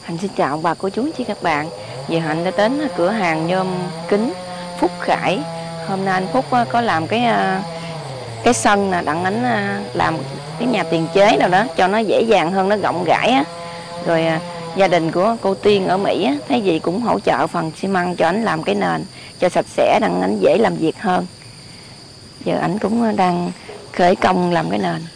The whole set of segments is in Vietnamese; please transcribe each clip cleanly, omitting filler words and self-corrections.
Hạnh xin chào bà cô chú chị các bạn. Giờ Hạnh đã đến cửa hàng nhôm kính Phúc Khải. Hôm nay anh Phúc có làm cái sân nè, đặng ảnh làm cái nhà tiền chế nào đó cho nó dễ dàng hơn, nó rộng rãi á. Rồi gia đình của cô Tiên ở Mỹ á, thấy gì cũng hỗ trợ phần xi măng cho ảnh làm cái nền cho sạch sẽ, đặng ảnh dễ làm việc hơn. Giờ ảnh cũng đang khởi công làm cái nền.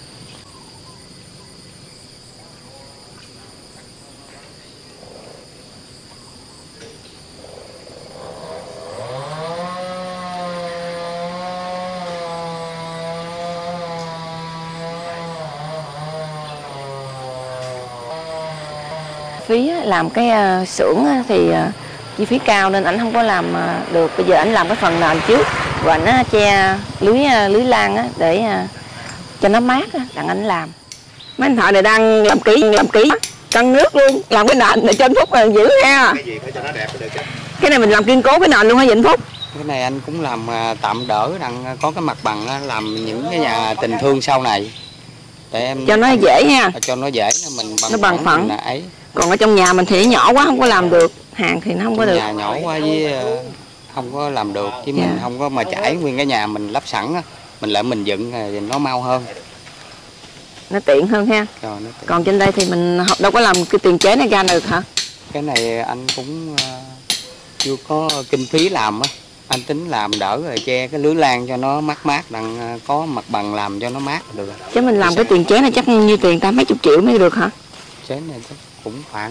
Phí làm cái xưởng thì chi phí cao nên ảnh không có làm được. Bây giờ ảnh làm cái phần nền trước rồi ảnh che lưới lan để cho nó mát, đặng ảnh làm. Mấy anh thợ này đang làm kỹ cân nước luôn, làm cái nền để cho anh Phúc giữ ha. Cái gì phải cho nó đẹp được chứ. Cái này mình làm kiên cố cái nền luôn hả anh Phúc? Cái này anh cũng làm tạm đỡ, đang có cái mặt bằng làm những cái nhà tình thương sau này để em cho nó dễ ha, cho nó dễ mình nó bằng phẳng ấy. Còn ở trong nhà mình thì nhỏ quá không có làm được, hàng thì nó không có được. Nhà nhỏ quá với không có làm được, chứ mình không có mà trải nguyên cái nhà mình lắp sẵn á, mình lại mình dựng thì nó mau hơn, nó tiện hơn ha. Rồi, nó tiện. Còn trên đây thì mình đâu có làm cái tiền chế này ra được hả? Cái này anh cũng chưa có kinh phí làm á, anh tính làm đỡ rồi che cái lưới lan cho nó mát, đặng có mặt bằng làm cho nó mát được. Chứ mình làm cái tiền chế này chắc nhiêu tiền ta, mấy chục triệu mới được hả? Chế này chắc cũng khoảng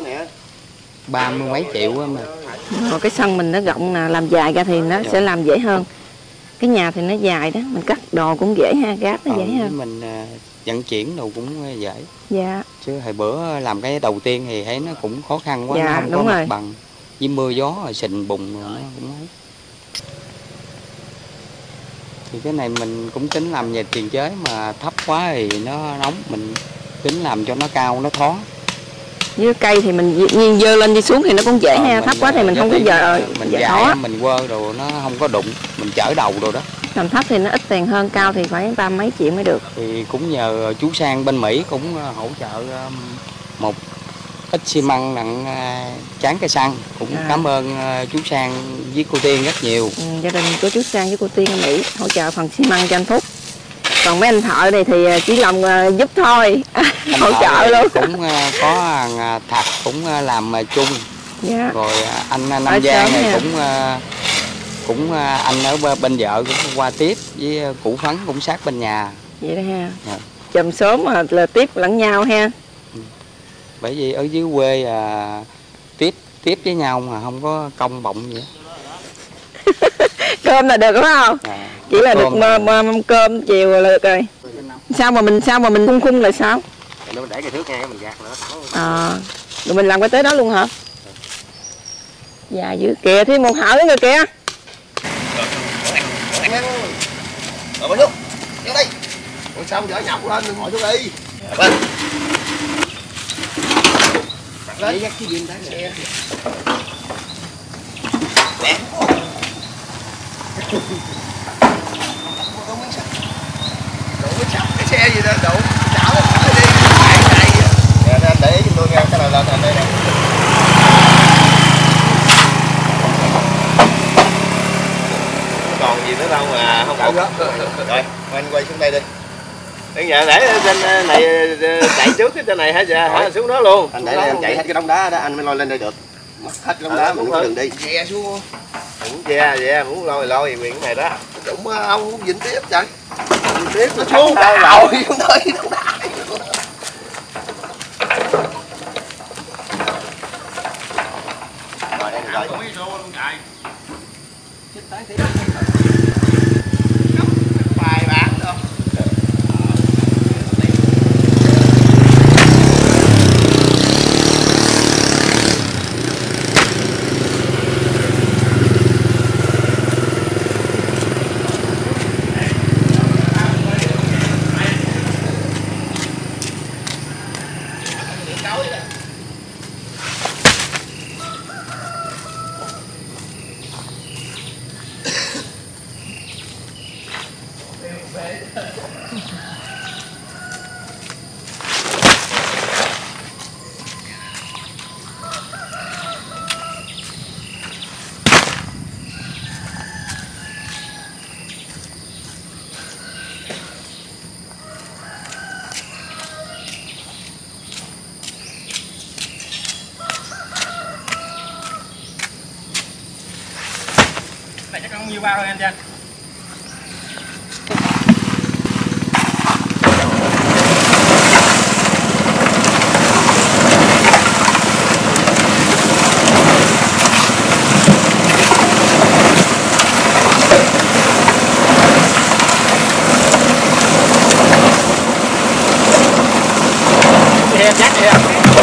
30 mấy triệu á mà. Rồi cái sân mình nó rộng nè, làm dài ra thì nó sẽ làm dễ hơn. Cái nhà thì nó dài đó, mình cắt đồ cũng dễ ha, gáp nó dễ hơn. Mình vận chuyển đồ cũng dễ. Dạ. Chứ hồi bữa làm cái đầu tiên thì thấy nó cũng khó khăn quá, dạ, nó không đúng có rồi. mặt bằng. Với mưa gió rồi sình bùn rồi nó cũng ấy. Thì cái này mình cũng tính làm về tiền chế mà thấp quá thì nó nóng, mình tính làm cho nó cao, nó thoáng. Với cây thì mình nhiên dơ lên đi xuống thì nó cũng dễ ha, thấp quá thì mình không có giờ mình dài mình quơ đồ nó không có đụng, mình chở đầu đồ đó. Làm thấp thì nó ít tiền hơn, cao thì phải 30 mấy triệu mới được. Thì cũng nhờ chú Sang bên Mỹ cũng hỗ trợ một ít xi măng đặng tráng cây xăng, cũng cảm ơn chú Sang với cô Tiên rất nhiều. Gia đình của chú Sang với cô Tiên ở Mỹ hỗ trợ phần xi măng cho anh Phúc. Còn mấy anh thợ này thì chỉ lòng giúp thôi, hỗ trợ luôn. Cũng có Thạch cũng làm chung. Dạ. Rồi anh Nam Giang này cũng anh ở bên vợ cũng qua tiếp, với cụ Phấn cũng sát bên nhà. Vậy đó ha. Dạ. Chùm xóm mà là tiếp lẫn nhau ha. Bởi vì ở dưới quê tiếp với nhau mà không có công bọng gì. Cơm là được đúng không? Chỉ là được mâm cơm chiều là được rồi. Sao mà mình khung là sao? Nó để cái thước ngang mình gạt nữa. Rồi mình làm cái tới đó luôn hả? Dạ dữ kìa, thêm một hở nữa kìa. Rồi bên xuống, vô đây. Ủa sao không dở nhọc lên, ngồi xuống đi. Bên. Lấy dắt cái viên đá xe. Nè. Đủ sắp cái xe gì đó, đủ chảo nó phải đi. Nè anh để chúng tôi nghe cái này lên anh đây nè. Còn gì nữa đâu mà không ổn. Rồi, anh quay xuống đây đi. Bây giờ để trên này chạy trước cái trên này hả giờ hả xuống đó luôn. Anh để đây anh chạy hết cái đống đá đó anh mới lôi lên đây được. Mất hết cái đống đá mình có đường đi. Dè xuống. Cũng dè muốn lôi quyền cái này đó. Đúng ông muốn dính tiếp trời. Dính tiếp là xuống đây rồi xuống tới đống đá. Rồi đây rồi. Bài bán đâu. này chắc không nhiều bao thôi anh Trân. Chắc đi.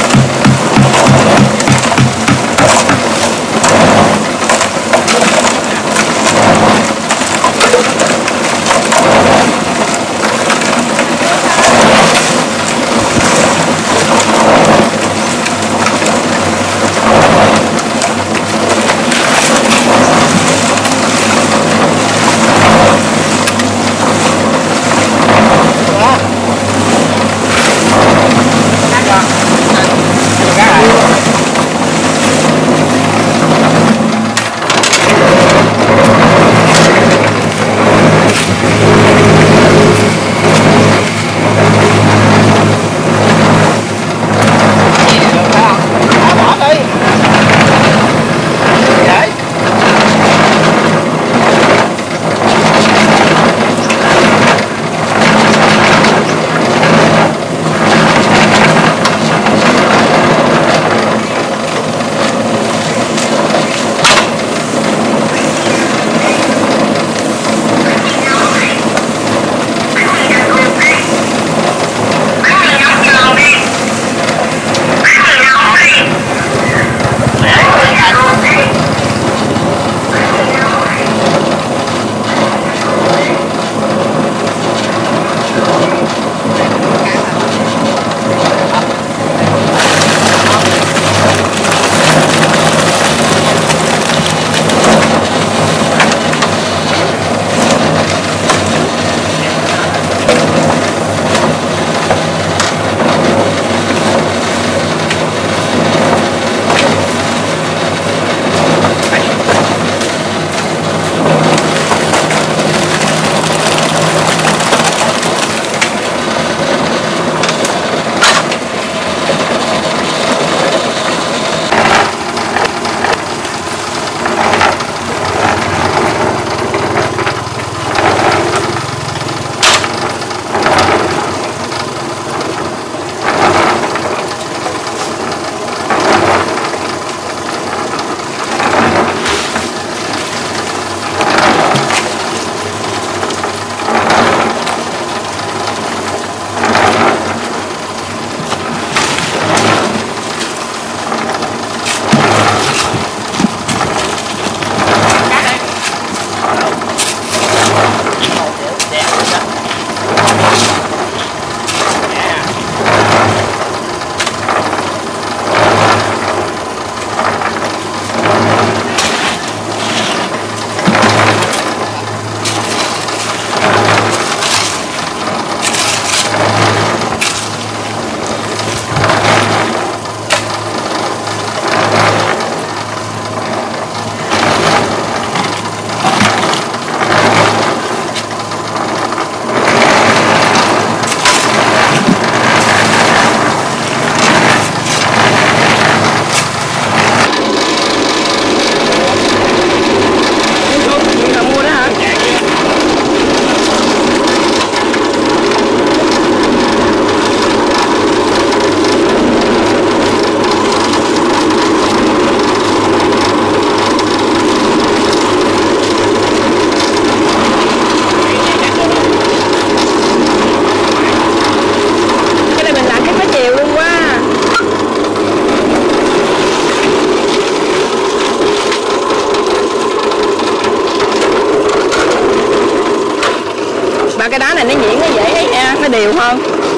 cái đá này nó nhuyễn nó dễ nha, nó đều hơn.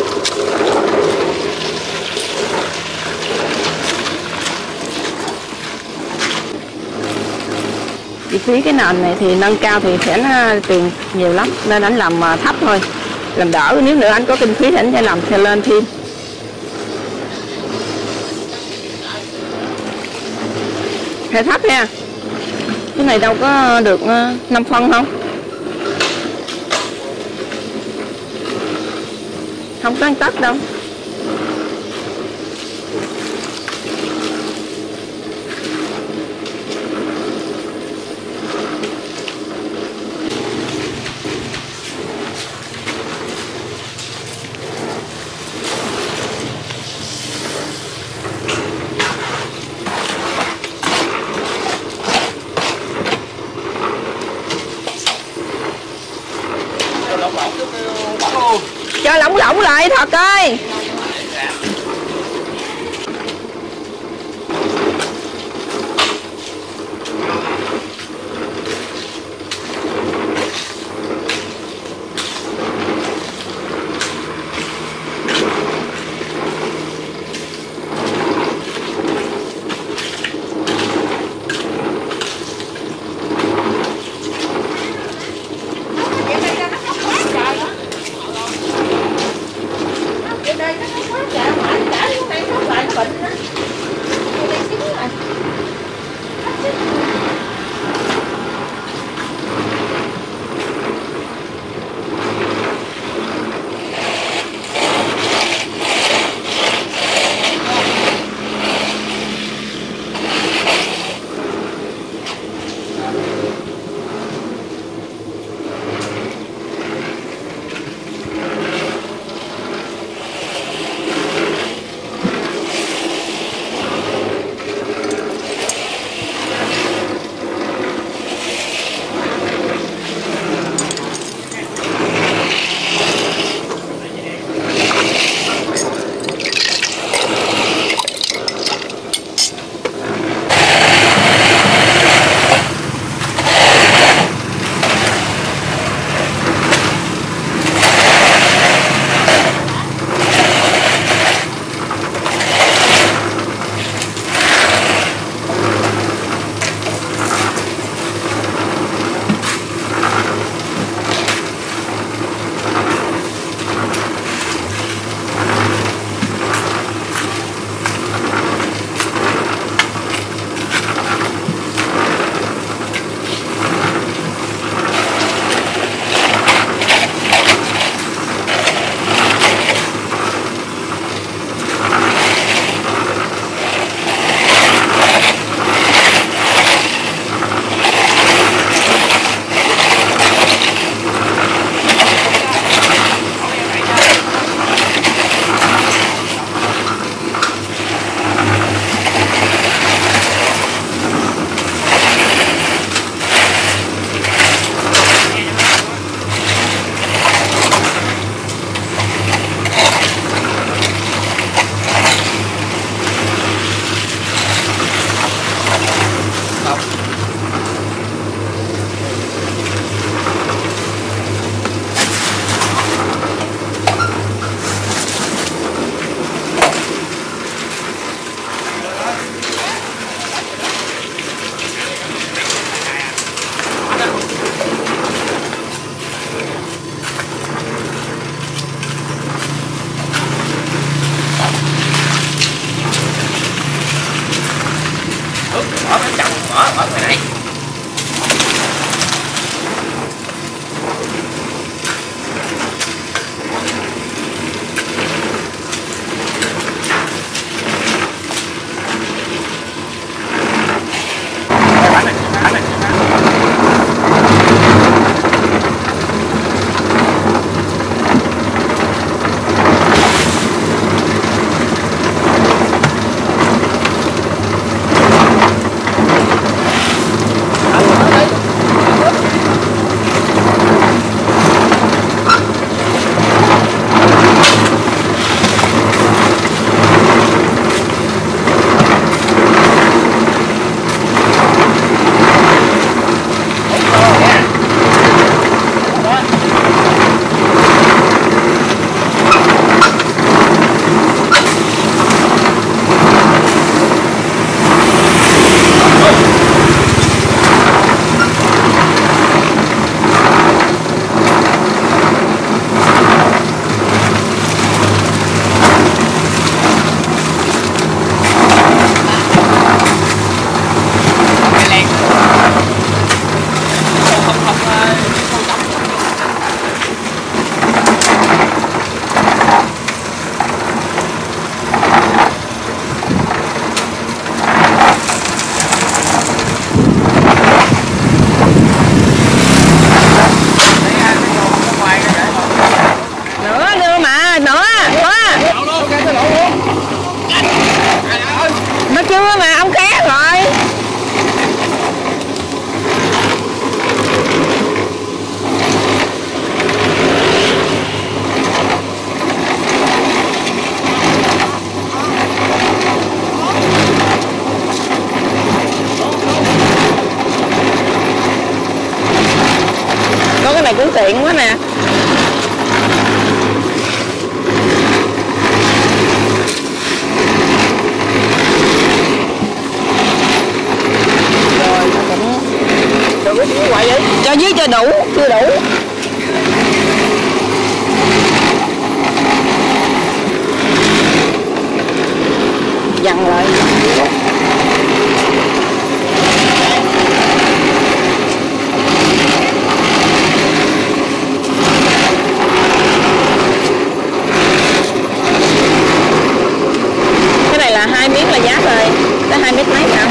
Chi phí cái nền này thì nâng cao thì sẽ nó tiền nhiều lắm, nên anh làm thấp thôi, làm đỡ. Nếu nữa anh có kinh phí thì anh sẽ làm thêm lên thêm. Hơi thấp nha, cái này đâu có được 5 phân không? Không có tấc đâu. ngọt ơi. cũng tiện quá nè. Rồi nó cũng cho dưới cho đủ, chưa đủ. Dằn lại. Cái này là 2 miếng là giá rồi, tới 2 mét mấy hả?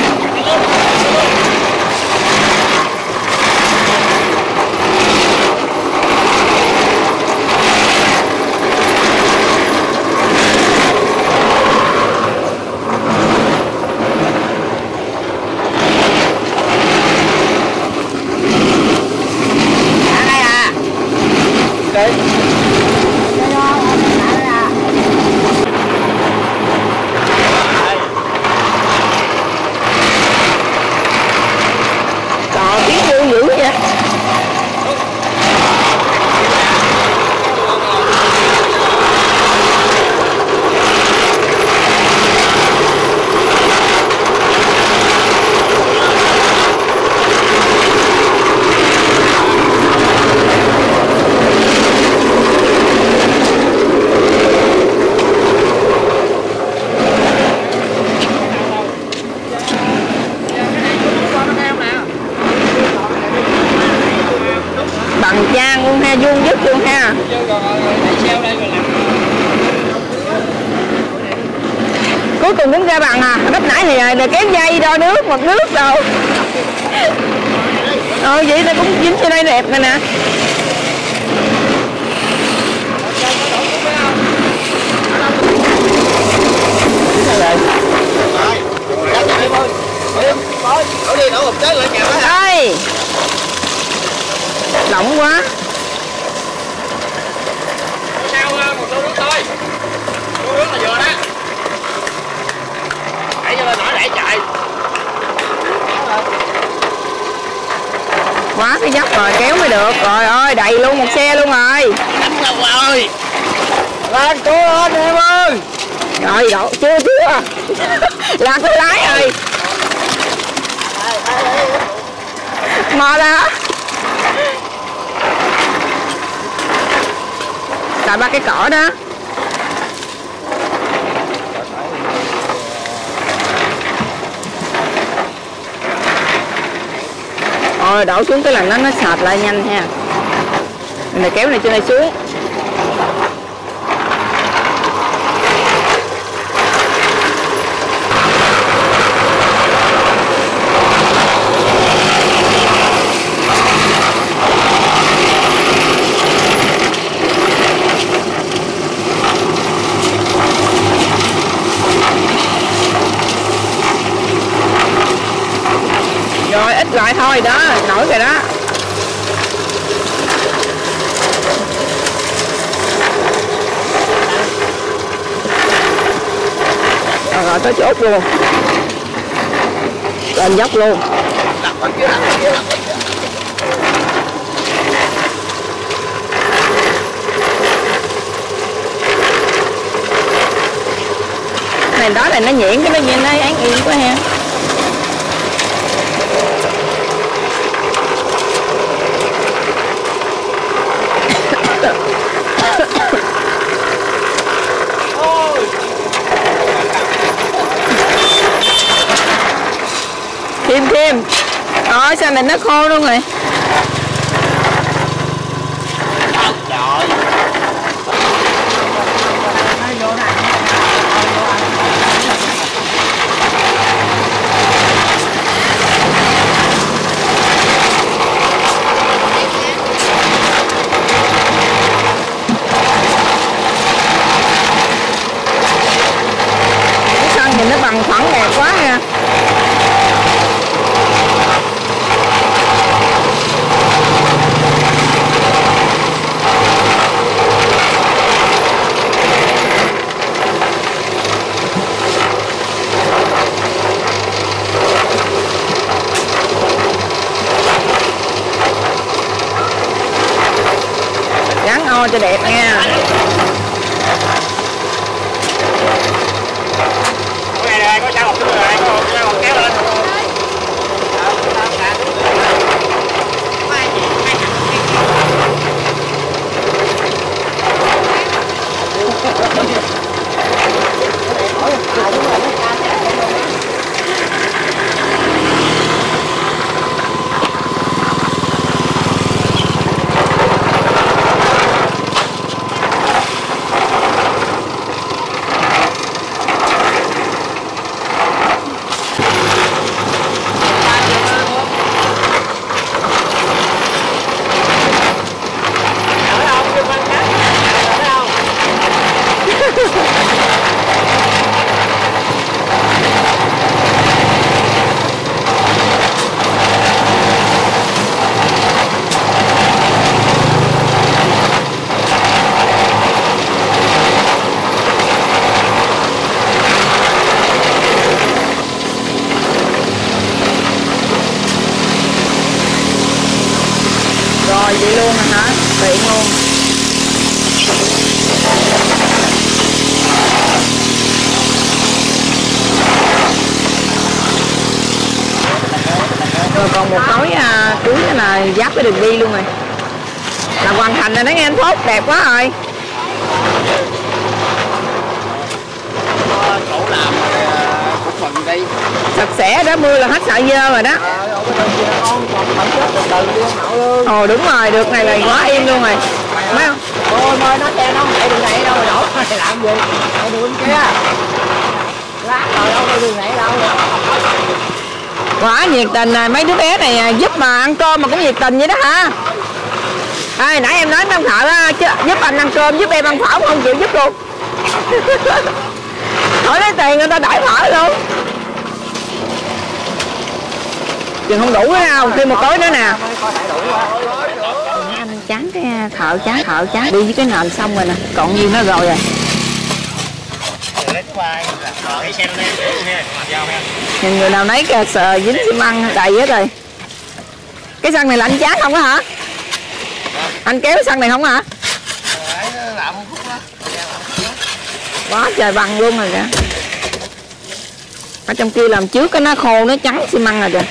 Bằng trang luôn ha, vuông vức luôn ha. Cuối cùng cũng ra bằng à. Lúc nãy thì kéo dây đo nước, mực nước đâu. Vậy nó cũng dính trên đây đẹp này nè. Ơi, lỏng quá. Sao một tô nước thôi. Tô nước là vừa đó. Đẩy cho lên nổi đẩy chạy. Quá cái dốc rồi, kéo mới được. Rồi ơi, đầy luôn một xe luôn rồi. Đánh đâu rồi. Lan cố lên em ơi. Rồi đổ chưa. Là có lái rồi. Mò ra. Tại ba cái cỏ đó. Rồi đổ xuống cái lần đó nó sệt lại nhanh ha. Mình này kéo này trên đây xuống. Rồi ít lại thôi đó, nổi rồi đó. Rồi tới chốt luôn. Lên dốc luôn. Này đó là nó nhuyễn cái nó nhìn nó án yên quá ha. Thêm sao này nó khô luôn rồi. Cái sân thì nó bằng phẳng đẹp quá nha. no cho đẹp nha. Có sao một rồi, có một kéo lên. Rồi vậy luôn hả? Tiện luôn. Rồi còn một khối cuối là giáp cái đường đi luôn rồi. Là hoàn thành rồi đó nghe anh Phúc, đẹp quá rồi. Chỗ làm cũng phần đi. Sạch sẽ đó, mưa là hết sợ dơ rồi đó. Ồ đúng rồi, được này là quá im luôn rồi. Mấy không? Ôi mời nó xe nó chạy đường này đâu rồi đổ mày làm gì? Chạy đường kia. Lát rồi đâu có đường này đâu. Quá nhiệt tình này, mấy đứa bé này giúp mà ăn cơm mà cũng nhiệt tình vậy đó hả? Ê, nãy em nói mấy ông thợ đó, chứ giúp anh ăn cơm, giúp em ăn phở không chịu giúp luôn. Hỏi lấy tiền người ta đãi phở luôn. Chừng không đủ nữa đâu, thêm một tối nữa nè. Anh chán cái thợ chán đi với cái nền xong rồi nè, còn nhiêu nó rồi rồi. Nhìn người nào nấy sờ dính xi măng đầy hết rồi. Cái xăng này là anh chán không á hả? Anh kéo cái xăng này không hả? Quá trời bằng luôn rồi kìa. Ở trong kia làm trước cái nó khô nó trắng xi măng rồi kìa.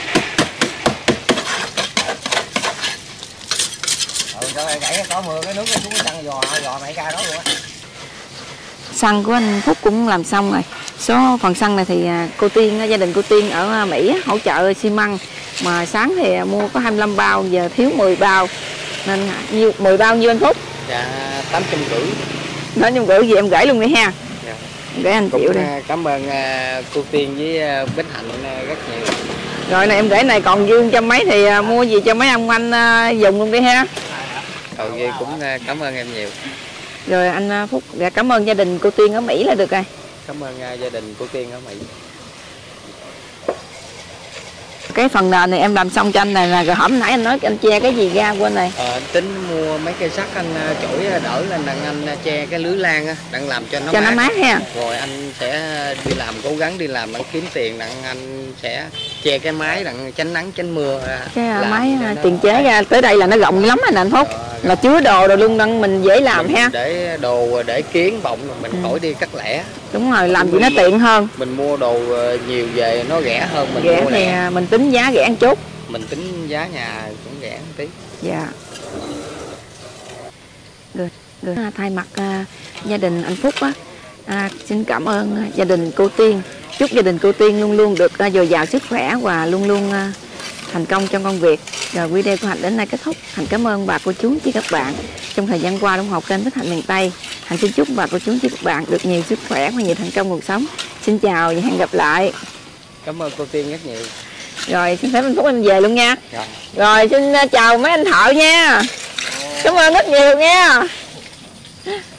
Có mưa cái nước xuống cái xăng dò mày ra đó luôn á. Xăng của anh Phúc cũng làm xong rồi. Số phần xăng này thì cô Tiên, gia đình cô Tiên ở Mỹ hỗ trợ xi măng. Mà sáng thì mua có 25 bao, giờ thiếu 10 bao. Nên 10 bao nhiêu anh Phúc? Dạ 850. 850 gì em gửi luôn đi ha. Dạ. Gửi anh Triệu đi. Cảm ơn cô Tiên với Bích Hạnh rất nhiều. Rồi này em gửi này còn dư cho mấy thì mua gì cho mấy ông anh dùng luôn đi ha. Còn gì cũng cảm ơn em nhiều. Rồi anh Phúc cảm ơn gia đình cô Tiên ở Mỹ là được rồi. Cảm ơn gia đình cô Tiên ở Mỹ. Cái phần nền này em làm xong cho anh này là rồi hổm nãy anh nói anh che cái gì ra quên này. Anh tính mua mấy cây sắt anh chổi đỡ lên đặng anh che cái lưới lan á, đặng làm cho nó mát ha. Rồi anh sẽ đi làm, cố gắng đi làm đặng kiếm tiền, đặng anh sẽ che cái máy đặng tránh nắng tránh mưa. Cái máy tiền chế ra tới đây là nó rộng lắm anh Phúc. Là chứa đồ rồi luôn đặng mình dễ làm ha. Để đồ để kiến bọng mình khỏi đi cắt lẻ. Đúng rồi, làm gì nó tiện hơn. Mình mua đồ nhiều về nó rẻ hơn mình rẻ mua thì lẻ. Mình tính giá rẻ một chút. Mình tính giá nhà cũng rẻ một tí. Dạ. Rồi thay mặt gia đình anh Phúc á, xin cảm ơn gia đình cô Tiên. Chúc gia đình cô Tiên luôn luôn được dồi dào sức khỏe và luôn luôn thành công trong công việc. Rồi video của Hạnh đến đây kết thúc. Hạnh cảm ơn bà cô chú chị các bạn trong thời gian qua ủng hộ kênh Bích Hạnh miền Tây. Hạnh xin chúc bà cô chú chị các bạn được nhiều sức khỏe và nhiều thành công cuộc sống. Xin chào và hẹn gặp lại. Cảm ơn cô Tiên rất nhiều. Rồi xin phép anh Phúc anh về luôn nha. Rồi, rồi xin chào mấy anh thợ nha. Cảm ơn rất nhiều nha.